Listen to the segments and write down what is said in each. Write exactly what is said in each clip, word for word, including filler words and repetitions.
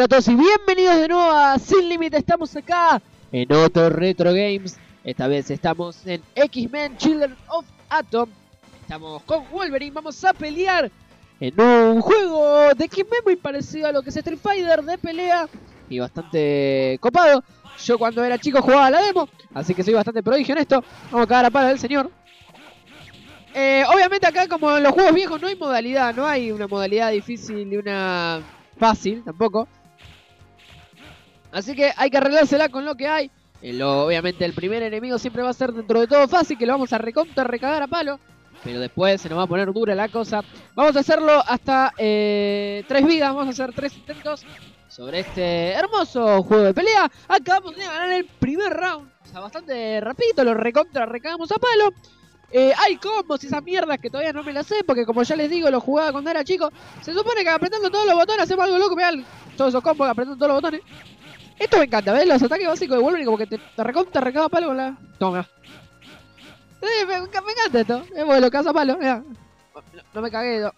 Hola a todos y bienvenidos de nuevo a Sin Límite. Estamos acá en otro Retro Games. Esta vez estamos en X-Men Children of Atom. Estamos con Wolverine. Vamos a pelear en un juego de X-Men muy parecido a lo que es Street Fighter, de pelea y bastante copado. Yo cuando era chico jugaba la demo, así que soy bastante prodigio en esto. Vamos a cagar a palo del señor. Eh, obviamente acá, como en los juegos viejos, no hay modalidad. No hay una modalidad difícil y una fácil tampoco. Así que hay que arreglársela con lo que hay. Eh, lo, obviamente el primer enemigo siempre va a ser dentro de todo fácil, que lo vamos a recontra recagar a palo. Pero después se nos va a poner dura la cosa. Vamos a hacerlo hasta eh, tres vidas. Vamos a hacer tres intentos sobre este hermoso juego de pelea. Acabamos de ganar el primer round. O sea, bastante rapidito, lo recontra recagamos a palo. Eh, hay combos y esas mierdas que todavía no me las sé, porque como ya les digo, lo jugaba cuando era chico. Se supone que apretando todos los botones hacemos algo loco. Mirá, todos esos combos apretando todos los botones. Esto me encanta, ¿ves? Los ataques básicos de Wolverine como que te, te recontra recaga palo con la... Toma. Eh, me, me encanta esto. Es bueno, caza palo, mirá. No, no me cagué, no.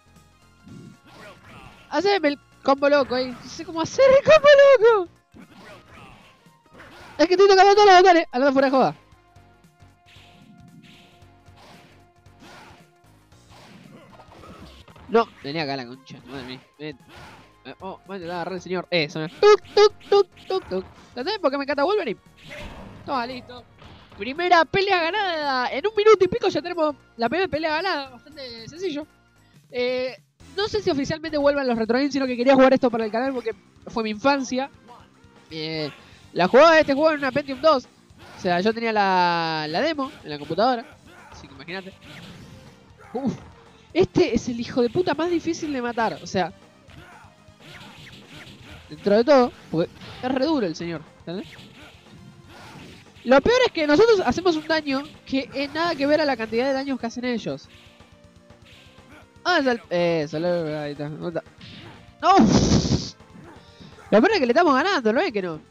Haceme el combo loco ahí. No sé cómo hacer el combo loco. Es que estoy tocando todos los botones. Hablando fuera de joda. No, tenía acá la concha. Madre mía. Ven. Oh, voy a intentar agarrar el señor. Eso, eh. Tuk, tuk, tuk, tuk, tuk. ¿Entendés por qué me encanta Wolverine? Toma, listo. Primera pelea ganada. En un minuto y pico ya tenemos la primera pelea ganada. Bastante sencillo. Eh, no sé si oficialmente vuelvan los Retro Games, sino que quería jugar esto para el canal porque fue mi infancia. Eh, la jugaba de este juego en una Pentium dos. O sea, yo tenía la, la demo en la computadora. Así que imagínate. Uf. Este es el hijo de puta más difícil de matar. O sea, dentro de todo, porque es re duro el señor, ¿entendés? Lo peor es que nosotros hacemos un daño que es nada que ver a la cantidad de daños que hacen ellos. Ah, es el... Eso, ahí está. ¡No! Lo peor es que le estamos ganando, ¿no es que no?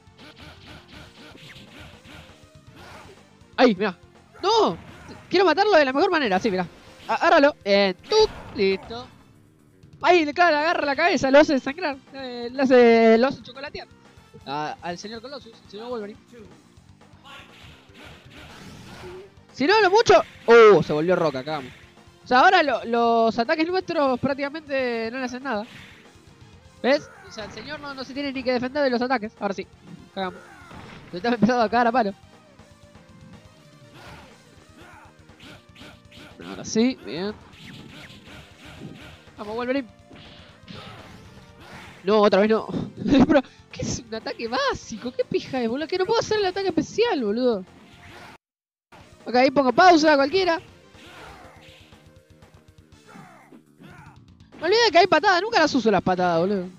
¡Ahí, mirá! ¡No! Quiero matarlo de la mejor manera, sí, mirá. Agárralo. Eh, ¡tuc! Listo. Ahí le clava, agarra la cabeza, lo hace sangrar. Eh, lo hace, lo hace chocolatear. A, al señor Colossus, el señor Wolverine. Si no, lo mucho... Uh, se volvió roca, cagamos. O sea, ahora lo, los ataques nuestros prácticamente no le hacen nada. ¿Ves? O sea, el señor no, no se tiene ni que defender de los ataques. Ahora sí, cagamos. Se está empezando a cagar a palo. Ahora sí, bien. Vamos, Wolverine. No, otra vez no. Pero, ¿qué es un ataque básico? ¿Qué pija es, boludo? Que no puedo hacer el ataque especial, boludo. Ok, ahí pongo pausa, cualquiera. Me olvidé que hay patadas, nunca las uso las patadas, boludo.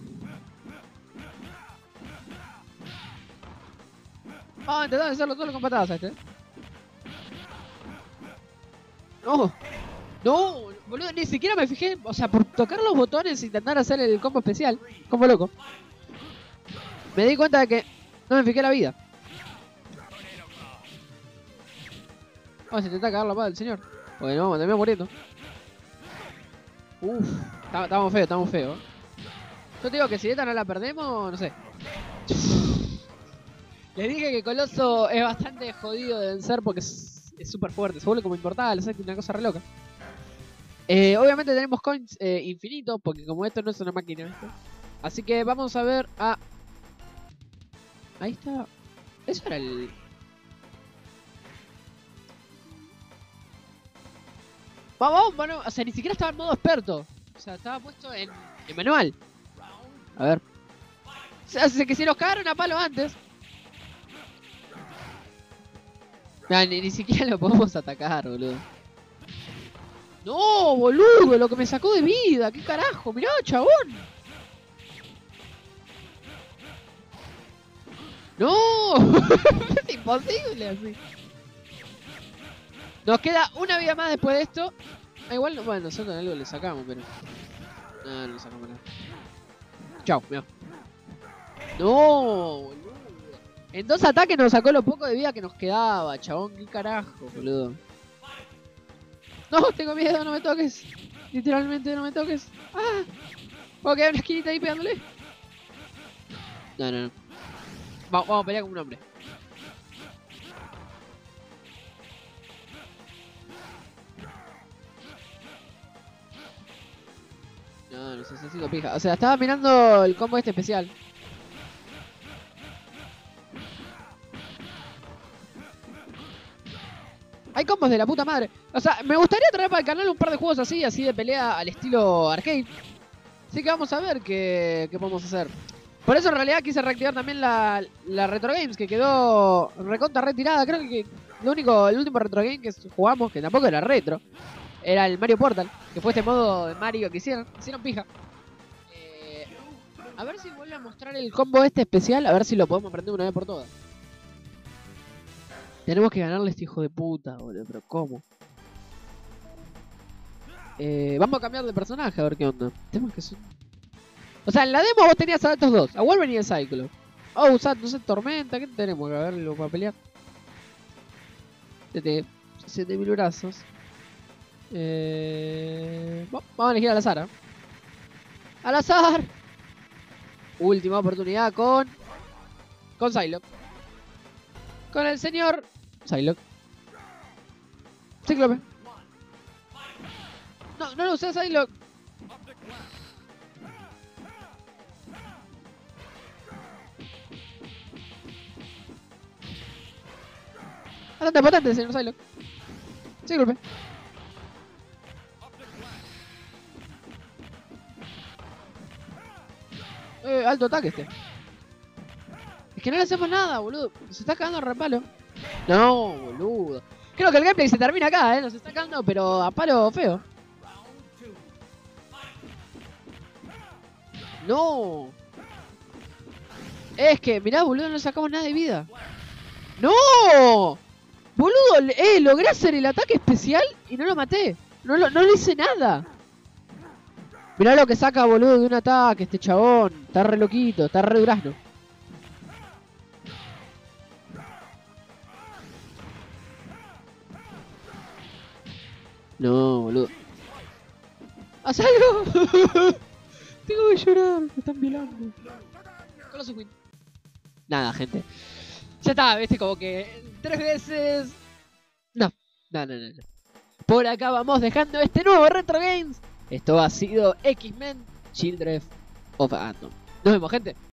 Vamos a intentar hacerlo todo con patadas a este. No. No, boludo, ni siquiera me fijé. O sea, por tocar los botones e intentar hacer el combo especial. Combo loco. Me di cuenta de que no me fijé la vida. Vamos a intentar cagar la pala del señor. Bueno, vamos, terminamos muriendo. Uff, estamos feos, estamos feos. Yo te digo que si esta no la perdemos, no sé. Les dije que Coloso es bastante jodido de vencer porque es súper fuerte. Se vuelve como inmortal, es una cosa re loca. Eh, obviamente tenemos coins eh, infinitos porque como esto no es una máquina, ¿viste? Así que vamos a ver a... Ahí está. Eso era el... Vamos, vamos, o sea, ni siquiera estaba en modo experto. O sea, estaba puesto en, en manual. A ver. O sea, que si nos cagaron a palo antes. No, ni, ni siquiera lo podemos atacar, boludo. No, boludo, lo que me sacó de vida. ¿Qué carajo? Mirá, chabón. No. Es imposible así. Nos queda una vida más después de esto. Ah, igual, bueno, nosotros algo le sacamos, pero... No, no le sacamos nada. Chao, mirá. No, boludo. En dos ataques nos sacó lo poco de vida que nos quedaba, chabón. ¿Qué carajo, boludo? No, tengo miedo, no me toques. Literalmente no me toques. Ah, puedo quedar en una esquinita ahí pegándole. No, no, no. Vamos, vamos a pelear con un hombre. No, no sé, necesito pija. O sea, estaba mirando el combo este especial. Hay combos de la puta madre. O sea, me gustaría traer para el canal un par de juegos así, así de pelea al estilo arcade. Así que vamos a ver qué, qué podemos hacer. Por eso en realidad quise reactivar también la, la Retro Games, que quedó recontra retirada. Creo que lo único, el último Retro Game que jugamos, que tampoco era retro, era el Mario Portal, que fue este modo de Mario que hicieron. Hicieron pija. Eh, a ver si vuelve a mostrar el combo este especial, a ver si lo podemos aprender una vez por todas. Tenemos que ganarle a este hijo de puta, boludo, pero ¿cómo? Eh, vamos a cambiar de personaje a ver qué onda. Tenemos que son... O sea, en la demo vos tenías a estos dos, a Wolverine y a Cyclo. Oh, usad, no sé, Tormenta, ¿qué tenemos? A verlo para pelear. siete mil brazos. Eh... Vamos a elegir al azar, ¿eh? ¡Al azar! Última oportunidad con... Con Psylocke. Con el señor... Psylocke. Cíclope. No, no lo usé a Psylocke. Bastante potente, señor Psylocke. Cíclope. Eh, alto ataque este. Es que no le hacemos nada, boludo. Se está cagando a repalo. No, boludo. Creo que el gameplay se termina acá, eh. Nos está cagando, pero a palo feo. No. Es que, mirá, boludo, no sacamos nada de vida. ¡No! Boludo, eh, logré hacer el ataque especial y no lo maté. No, lo, no le hice nada. Mirá lo que saca, boludo, de un ataque este chabón. Está re loquito, está re durazno. No, boludo. ¡Haz algo! Tengo que llorar, me están violando. Colossus Win. Nada, gente. Ya está, viste, como que tres veces. No, no, no, no. Por acá vamos dejando este nuevo Retro Games. Esto ha sido X-Men Children of Atom. Nos vemos, gente.